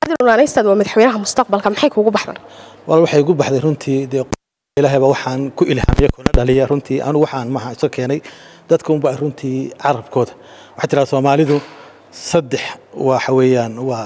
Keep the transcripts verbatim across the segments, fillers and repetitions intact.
naanaystaad waa madaxweynaha mustaqbalka maxay kuugu baxdan wal waxay ugu baxday runtii de ilaahay ba waxaan ku ilhaamiyay kuna dhaliya runtii anu waxaan ma soo keenay dadka un baa runtii carabkooda waxa tira Soomaalidu saddex waxa weeyaan waa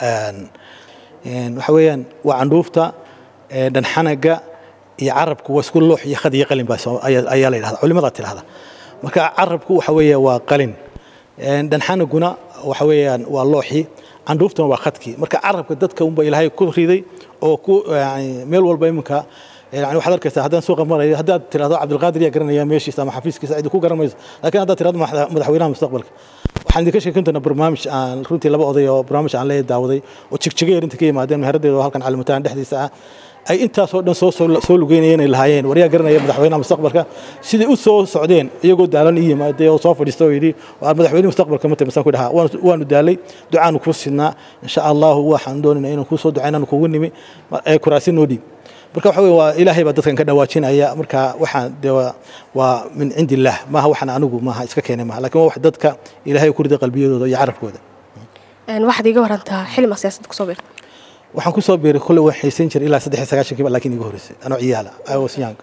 een waxa weeyaan waa candhuufta dhan xanaga iyo carabku waa isku loox iyo khad iyo qalin baa ayaa la yiraahdaa culimada tiraahda marka carabku waxa weeyaa waa qalin een dhan xanaguna waxa weeyaan waa looxi candhuuftuna waa khadkii marka carabka dadka un baa ilaahay ku riday oo ku yani meel walba iminka يعني واحد أركز هذا سوق مرة هذا ترى هذا عبد القادر يقرن يا ماشي سامح حفيز كسعيد كوكر ميز لكن هذا ترى هذا مدحوينها مستقبلك وحنا كش كنت أنا برنامج عن روتي لبعض قضية برنامج عن ليه داودي وتشك تشجير أنت كي ما دام هردي وهل كان على المتان دحدي ساعة أي أنت صوت صوت سول جينين الهايين وريا قرن يا مدحوينها مستقبلك سيدي أسو سعودين يقول دالن إيه ما دي وصاف الستوري دي ومدحوين مستقبل كم تمسك كلها وان وان دالي دعاء نكوسنا إن شاء الله هو حندون إنه نكوسه دعانا نكوني كراسين نودي marka waxa weey waa ilaahay baa dadkan ka dhawaajinaya marka waxaan waa min indillah ma ha waxaan anigu ma ha iska keenay ma laakiin wax dadka ilaahay ku riday qalbiyadooda iyo carabkooda een waxaad iga warantaa xilma siyaasadda ku soo biir waxaan ku soo biiray kulli wax haysan jir ilaa saddex iyo sagaashan kiiba laakiin iga horeysay anoo ciyaala I was young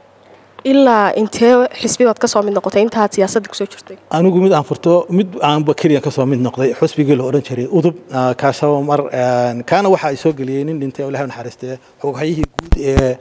ilaa intee xisbigaad ka soo mid noqotay intaad siyaasadda ku soo jirtay anigu mid aan furto mid aan bakariya ka soo mid noqday xisbigii la oran jiray udub kaasoo mar kaana waxa ay soo galiyeen in dhintay Ilaahay naxariistay xoghayihi guud ee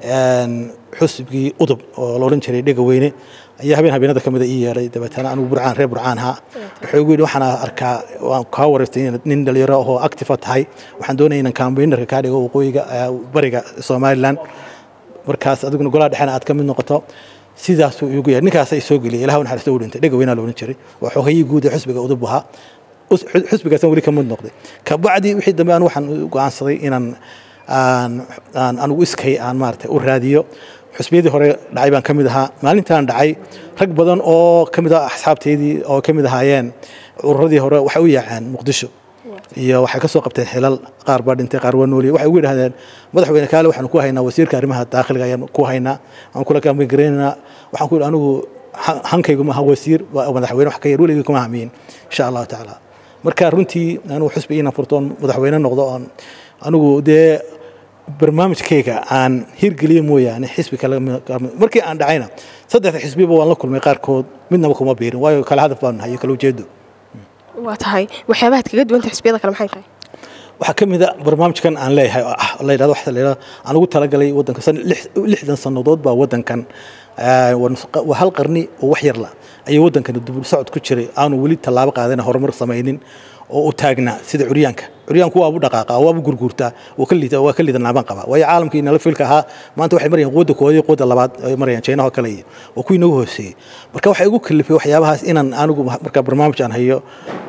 xisbigii udub oo la oran jiray dhiga weyne ayaa habeen habeenada kamid ah yeeray dabatana anigu burcaan reer burcaan ha wuxuu ugu yiri waxaan arkaa waan ka wareystay nin dhalinyaro oo active tahay waxaan doonayaa inaan campaigner ka dhigo waqooyiga bariga Soomaaliland markaas adiguna golaha dhaxana aad ka mid noqoto sidaas uu ugu yahay ninkaas ay soo galiyay Ilaahay naxariisto uu dhintay dhiga weyna loo jiray waa xoghayihi guud ee xisbiga udub ahaa xisbigaas wali ka mid noqday ka bacdi wixii dambe aan waxaan go'aansaday inaan aan aan anigu iskay aan maartay u raadiyo xisbiyadii hore dhacay baan kamid ahaa maalintaan dhacay rag badan oo kamid ah asxaabteedii oo kamid ahaayeen ururadii hore waxa u yaacaan Muqdisho iyo waxay ka soo qabteen xilal qaar ba dhintay qaar waa nooliyay waxay ugu yiraahdeen madaxweyne kaale waxaan ku haynaa wasiirka arrimaha daaqliga ayaan ku haynaa aan kula kaamay gareynaa waxaan ku anigu hankaygu ma wasiir madaxweyne wax ka yar waligeey kuma hamiin insha Allah taala marka runtii anigu xisbi inaan furtoon madaxweyne noqdo aan anigu de barnaamijkayga aan hirgeliyo mooyaane xisbi kale markii aan dhacayna saddex xisbiba waan la kulmay qaarkood midnaba kuma biirin waayo kala hadaf baan hayo kala ujeedo waa tahay waxyaabaha kaga duwan xisbiyada kale maxay tahay waxa kamid ah barnaamijkan aan leeyahay la yiraahdo waxa la yiraahdo aan ugu talagalay wadanka lixdan sanadood baa wadankan waa hal qarni oo wax yar la ay wadankan dib u socod ku jiray aanu wali talaabo qaadana horumar sameeynin oo u taagna sida curyaanka curyaanku waa u dhaqaaqa waa u gurgurta oo kaliita waa kaliida naaban qaba way caalamkiina la filka ahaa maanta waxay marayaan qooda koodii qooda labaad ay marayaan China oo kale oo ku inagu hooseeyay marka waxay ugu kalifay waxyaabahaas inaan anigu marka barnaamij aan hayo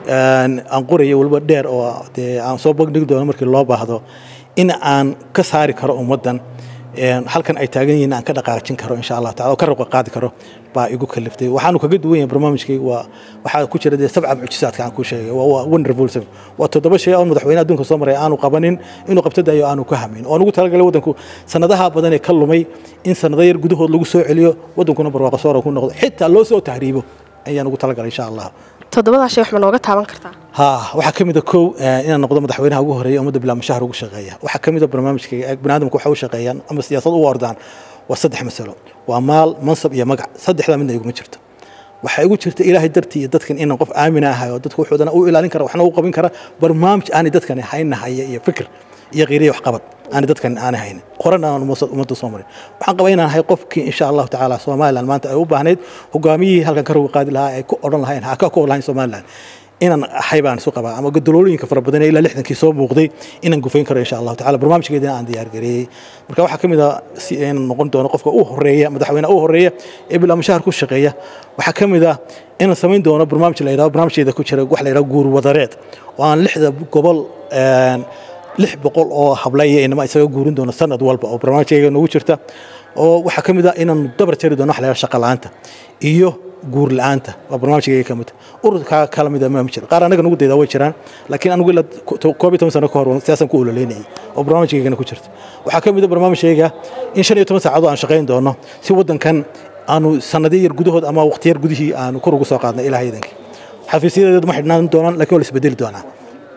aan qorayo walba dheer oo aan soo bogdhig doono markii loo baahdo in aan ka saari karo ummadan halkan ay taagan yihiin aan ka dhaqaajin karo insha Allah taala oo ka raqo qaadi karo baa igu kaliftay waxaanu kaga duwan yahay barnaamijkayga waa waxa ku jira sabca mucjisaadka aan ku sheegay waa wonderful seven waa toddoba shay oo madaxweynaha adduunka soo maray aanu qabanin inuu qabto dayo aanu ka hamin oo ugu talagalay wadanku sanadaha badan ee ka lumay in sanado yar gudahood lagu soo celiyo wadankuna barwaaqo soo ku noqdo xitaa loo soo tahriibo ayaan ugu talagalay insha Allah toddobada shay wax ma nooga taaban kartaa ha waxa kamid ah koow inaan noqdo madaxweynaha ugu horeeyay ummadda bilaa mushahar ugu shaqeeya waxa kamid ah barnaamijkayga banaadamku waxa uu shaqeeyaan ama siyaasad u ordaan waa saddex mas'alo waa maal mansab iyo magac saddexda midna igu ma jirto waxa igu jirta ilaahay dartii dadkan inaan qof aamin ahay oo dadku wuxuudana u ilaalin kara waxna u qabin kara barnaamij aan dadkan haynahay iyo fikir iyo qeeriyo wax qabad aan dadkan aan hayn qorana aan ummadda Soomaaliya waxaan qabaa inaan hay qofkii insha Allah taala Soomaaliland maanta ay u baahneed hogaamiyihii halkan ka ruuq qaadi lahaa ay ku oran lahayn ha ka ku lahayn Soomaaliland inaan haybaan soo qabaa ama gadolooyinka fara badan ilaa lixdankii soo muuqday inaan gufayn karo insha Allah taala barnaamijkeedina aan diyaar gareeyay marka waxa kamid ah si aan noqon doono qofka uu horeeya madaxweynaha uu horeeya ee bilaa mushahar ku shaqeeya waxa kamid ah inaan sameyn doono barnaamij la yiraahdo barnaamijkeeda ku jira wax la yiraahdo guur wadareed oo aan lixda gobol een lix boqol oo hablay inama isaga guurin doono sanad walba oo barnaamijkeega nagu jirta oo waxa kamid ah inaan dabar jari doono wax la yiraahdo shaqo la'aanta iyo guur la'aanta waa barnaamijkeega kamid ururka kala mid ah ma jiro qaar anaga nagu deedaa way jiraan laakiin anigu ila koob iyo toban sano ka hor siyaasan ku ololeynay oo barnaamijkeega ku jirta waxa kamid ah barnaamijkeega in shan iyo toban saacadood aan shaqeyn doono si wadankan aanu sanadii yar gudahood ama waqti yar gudihii aanu kor ugu soo qaadnay ilaahay idanka xafiisyadeedu ma xidhnaan doonaan laakiin wala isbedeli doonaa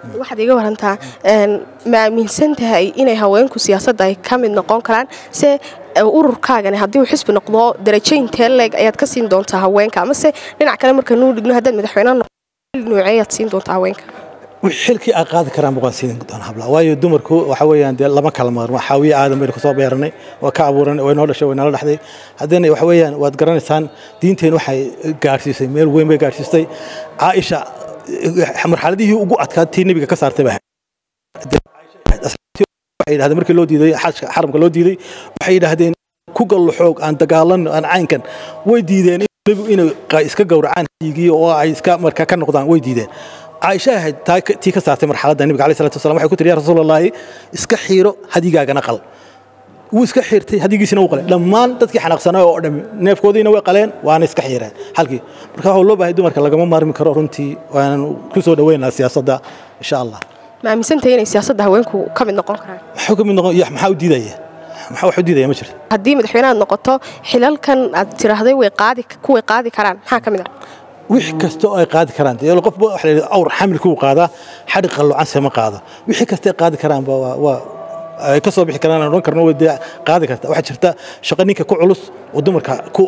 waxaad iga warantaa ma aaminsan tahay inay haweenku siyaasadda ay ka mid noqon karaan se ururkaagani haddii uu xisbi noqdo darajo intee leeg ayaad ka siin doontaa haweenka amase dhinac kale marka nuu dhigno haddaad madaxweyne nooceeyaad siin doontaa haweenka xilkii ay qaadi karaan boqon siin doona habla waayo dumarku waxa weeyaan dee lama kala maarmo xaawiye aadan baynu kusoo beeranay waa ka abuuran way noo dhashay way nala dhaxday haddana waxa weeyaan waad garanaysaan diinteen waxay gaarsiisay meel weyn bay gaarsiisay Caaisha marxaladihii ugu adkaatay nabiga ka saartay baa waxay yiraahdeen markii loo diiday xaramka loo diiday waxay yiraahdeen ku gal xoog aan dagaalan aan caynkan way diideen nabigu inay iska gowracaan higii oo ay iska marka ka noqdaan way diideen Caaisha had tii ka saartay marxaladda nabiga kaleey salaatu wasalaam waxay ku tiri yaa rasuulullaahi iska xiiro hadigaagana qal wuu iska xirtay hadigiisina uu qalay dhammaan dadkii xanaaqsanaa oo dham neefkoodiina way qaleen waana iska xiireen halkii marka waxa loo baahay dumarka lagama maarmi karo runtii waan ku soo dhaweynaa siyaasadda insha Allah ma aaminsantahay inay siyaasadda haweenku ka mid noqon karaan maxaa ka mid noqon iyo maxaa u diidaya maxaa wax u diidaya ma jirto haddii madaxweynaha noqoto xilalkan aad tiraahday way qaadi kuwa qaadi karaan maxaa ka mid ah wix kasto ay qaadi karaan ee qof wax la awr xamil ku qaada xad qallucan sama qaada wixii kasto ay qaadi karaan waa ay ka soo bixi karaan oran karno wada qaadi karta waxa jirta shaqo ninka ku culus oo dumarka ku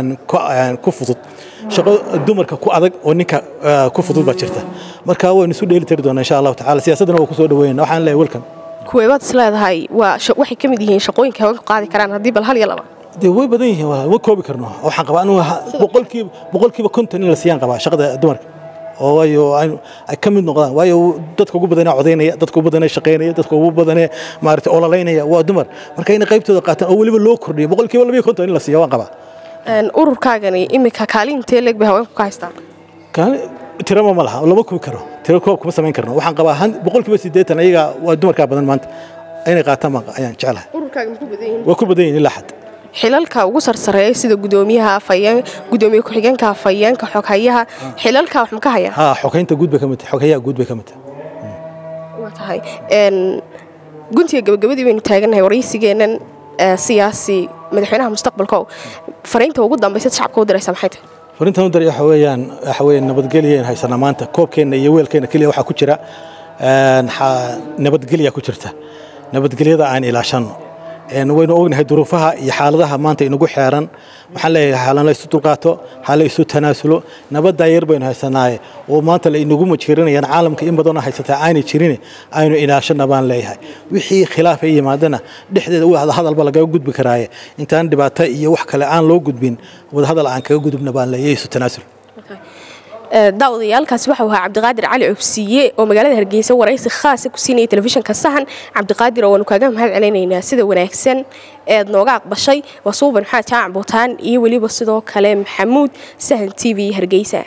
ku fudud shaqo dumarka ku adag oo ninka ku fudud ba jirta marka way isu dheeli tir doona insha Allah ta'ala siyaasadana waa ku soo dhaweeyna waxaan leeyahay welcome kuweebad isleedahay waa waxay kamid yihiin shaqooyinka haweenku qaadi karaan hadii bal hal iyo laba de way badan yihiin waa koobi karno waxaan qabaa inuu boqolkiiba boqolkiiba konton in la siiyaan qabaa shaqada dumarka oo waayo ay ka mid noqdaan waayo dadka ugu badan ee codeynaya dadka ugu badan ee shaqeynaya dadka ugu badan ee maartay ololaynaya waa dumar marka in qaybtooda qaataan oo waliba loo kordhiyo boqolkiiba laba iyo konton in la siiyo waan qabaa een ururkaagani imika kaalintee leeg bay haweenku ka haystaan kaali tirama ma laha lama koobi karo tiro koob kuma sameyn karno waxaan qabaa boqolkiiba siddeetan ayaga waa dumarka badan maanta inay qaataan ma ayaan jecelahay ururkaaga ma ku badan yihiin waa ku badan yihiin ilaa xad xilalka ugu sarsareeyay sida gudoomiyaha afayeen gudoomiye ku xigeenka afayeenka xoghayaha xilalka wax ma ka hayaan ha xogeynta guud bay kamid xoghayaha guud bay kamid waa tahay een guntiga gabagabadii baynu taaganahay waraysigeenan siyaasi madaxweynaha mustaqbalka fariinta ugu dambaysa shacabka u diraysa maxay tahay fariinta u diray waxa weeyaan waxa weeyaan nabadgelyo haysana maanta koobkeena iyo weelkeena kaliya waxa ku jira een nabadgelyo ku jirta nabadgelyada aan ilaashano een waynu ognahay duruufaha iyo xaaladaha maanta inagu xeeran waxaan leeyahay xaalan la isu dulqaato xaalan la isu tanaasulo nabadda yar baynu haysanaa oo maanta la inagu majhirinayaan caalamka in badan haysata aanay jirin aynu ilaashana baan leeyahay wixii khilaaf ay yimaadana dhexdeeda wada hadalba laga gudbi karaaye intaan dhibaato iyo wax kale aan loo gudbin wada hadal aan kaga gudubna baan leeyahay isu tanaasul daawadayaal-kaasi waxa uu ahaa Cabdiqaadir Cali Cubsiye oo magaalada Hargeysa waraysi khaas ah ku siinay telefishinka Sahan Cabdiqaadir oo aanu kaaga mahad celinaynaa sida wanaagsan ee nooga aqbashay wasuuban maxaa jaac bootaan iyo waliba sidoo kale Maxamuud Sahan T V Hargeysa